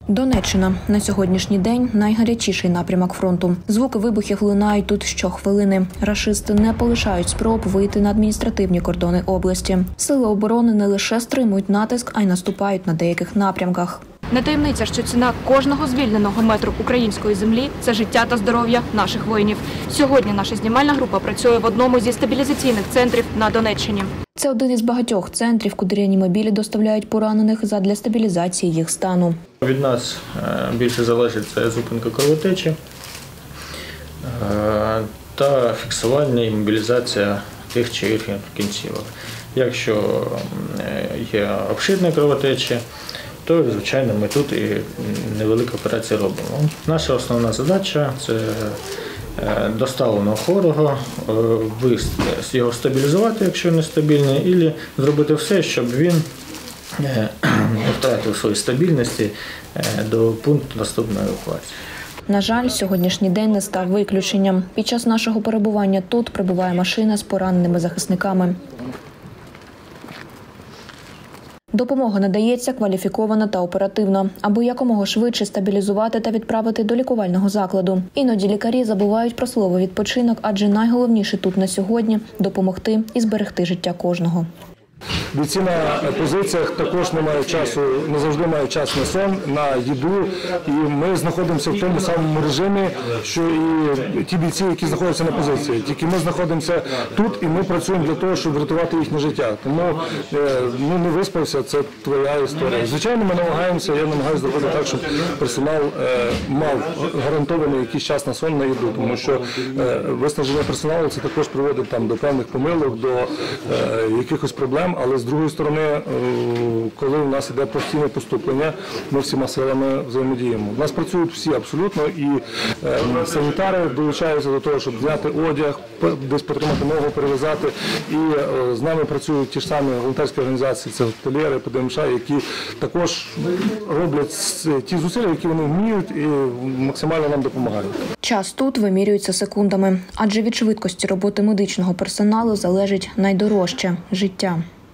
Донеччина. На сьогоднішній день найгарячіший напрямок фронту. Звуки вибухів лунають тут щохвилини. Рашисти не полишають спроб вийти на адміністративні кордони області. Сили оборони не лише стримують натиск, а й наступають на деяких напрямках. Не таємниця, що ціна кожного звільненого метру української землі – це життя та здоров'я наших воїнів. Сьогодні наша знімальна група працює в одному зі стабілізаційних центрів на Донеччині. Це один із багатьох центрів, куди реанімобілі доставляють поранених задля стабілізації їх стану. Від нас більше залежить це зупинка кровотечі та фіксування і мобілізація тих чи інших кінцівок. Якщо є обширна кровотеча, то, звичайно, ми тут і невелику операцію робимо. Наша основна задача – це доставленого хворого, його стабілізувати, якщо нестабільний, або зробити все, щоб він не втратив свої стабільності до пункту наступної евакуації. На жаль, сьогоднішній день не став виключенням. Під час нашого перебування тут прибуває машина з пораненими захисниками. Допомога надається кваліфікована та оперативно, аби якомога швидше стабілізувати та відправити до лікувального закладу. Іноді лікарі забувають про слово «відпочинок», адже найголовніше тут на сьогодні – допомогти і зберегти життя кожного. Бійці на позиціях також не мають часу, не завжди мають час на сон, на їду. І ми знаходимося в тому самому режимі, що і ті бійці, які знаходяться на позиції. Тільки ми знаходимося тут і ми працюємо для того, щоб врятувати їхнє життя. Тому не виспався, це твоя історія. Звичайно, ми намагаємося, я намагаюся зробити так, щоб персонал мав гарантований якийсь час на сон, на їду. Тому що виснаження персоналу це також приводить до певних помилок, до якихось проблем. Але з другої сторони, коли у нас йде постійне поступлення, ми всіма силами взаємодіємо. У нас працюють всі абсолютно, і санітари долучаються до того, щоб зняти одяг, десь потримати ногу, перев'язати. І з нами працюють ті ж самі волонтерські організації, це госпітальєри, ПДМШ, які також роблять ті зусилля, які вони вміють і максимально нам допомагають. Час тут вимірюється секундами, адже від швидкості роботи медичного персоналу залежить найдорожче – життя.